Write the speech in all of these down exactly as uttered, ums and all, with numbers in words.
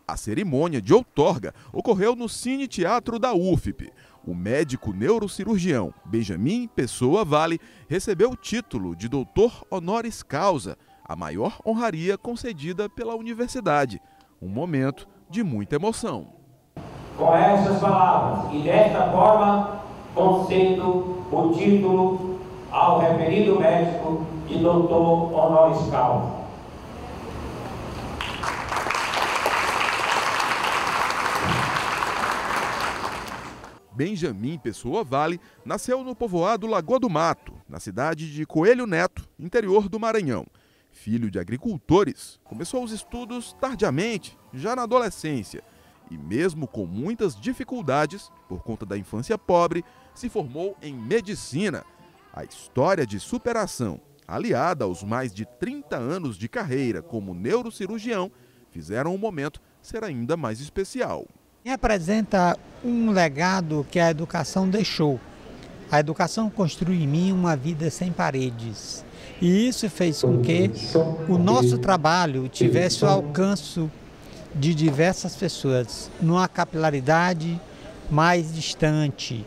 A cerimônia de outorga ocorreu no Cine Teatro da U F P. O médico neurocirurgião Benjamin Pessoa Vale recebeu o título de doutor honoris causa, a maior honraria concedida pela universidade. Um momento de muita emoção. Com essas palavras e desta forma, concedo o título ao referido médico de doutor honoris causa. Benjamin Pessoa Vale nasceu no povoado Lagoa do Mato, na cidade de Coelho Neto, interior do Maranhão. Filho de agricultores, começou os estudos tardiamente, já na adolescência, e mesmo com muitas dificuldades, por conta da infância pobre, se formou em medicina. A história de superação, aliada aos mais de trinta anos de carreira como neurocirurgião, fizeram o momento ser ainda mais especial. Representa um legado que a educação deixou. A educação construiu em mim uma vida sem paredes. E isso fez com que o nosso trabalho tivesse o alcance de diversas pessoas, numa capilaridade mais distante,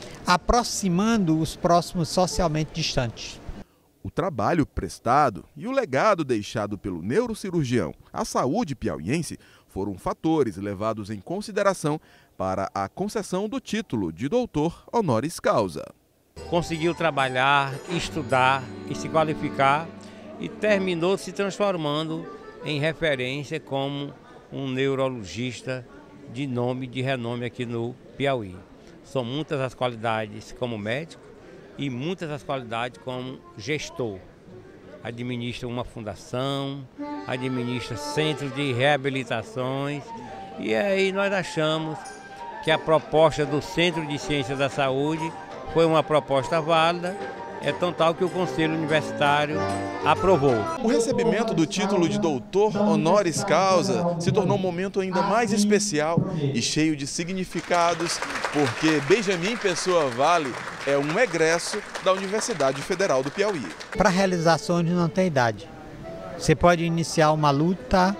aproximando os próximos socialmente distantes. O trabalho prestado e o legado deixado pelo neurocirurgião à saúde piauiense foram fatores levados em consideração para a concessão do título de doutor honoris causa. Conseguiu trabalhar, estudar e se qualificar e terminou se transformando em referência como um neurologista de nome, de renome aqui no Piauí. São muitas as qualidades como médico e muitas as qualidades como gestor. Administra uma fundação, administra centros de reabilitações e aí nós achamos que a proposta do Centro de Ciências da Saúde foi uma proposta válida, é tão tal que o Conselho Universitário aprovou. O recebimento do título de doutor honoris causa se tornou um momento ainda mais especial e cheio de significados, porque Benjamin Pessoa Vale é um egresso da Universidade Federal do Piauí. Para realizações não tem idade. Você pode iniciar uma luta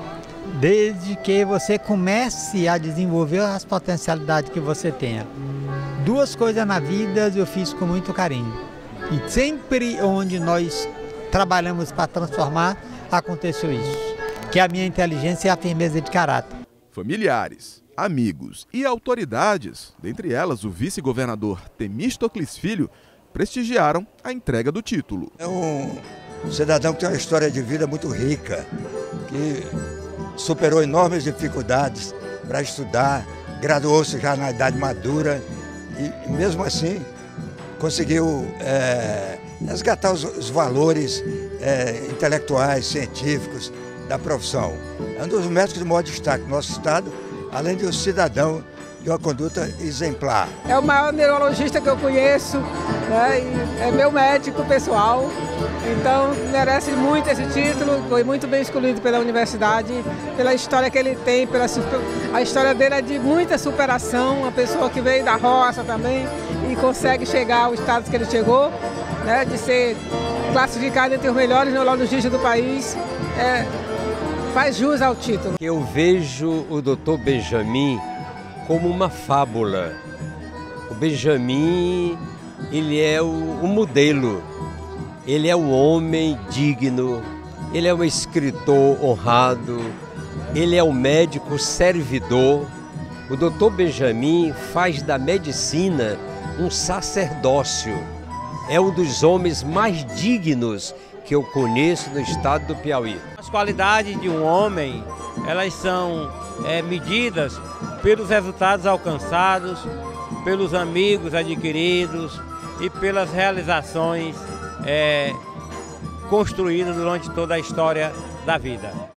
desde que você comece a desenvolver as potencialidades que você tenha. Duas coisas na vida eu fiz com muito carinho. E sempre onde nós trabalhamos para transformar, aconteceu isso. Que é a minha inteligência e a firmeza de caráter. Familiares, amigos e autoridades, dentre elas o vice-governador Temístocles Filho, prestigiaram a entrega do título. É um cidadão que tem uma história de vida muito rica, que superou enormes dificuldades para estudar, graduou-se já na idade madura e mesmo assim conseguiu é, resgatar os, os valores é, intelectuais, científicos da profissão. É um dos médicos de maior destaque do nosso estado, além de um cidadão de uma conduta exemplar. É o maior neurologista que eu conheço, né? E é meu médico pessoal, então merece muito esse título, foi muito bem escolhido pela universidade, pela história que ele tem, pela, a história dele é de muita superação, uma pessoa que veio da roça também e consegue chegar ao estado que ele chegou, né? De ser classificado entre os melhores neurologistas do país, é, faz jus ao título. Eu vejo o doutor Benjamin como uma fábula. O Benjamin, ele é o, o modelo, ele é um homem digno, ele é um escritor honrado, ele é um médico servidor. O doutor Benjamin faz da medicina um sacerdócio. É um dos homens mais dignos que eu conheço no estado do Piauí. As qualidades de um homem, elas são é, medidas pelos resultados alcançados, pelos amigos adquiridos e pelas realizações é, construídas durante toda a história da vida.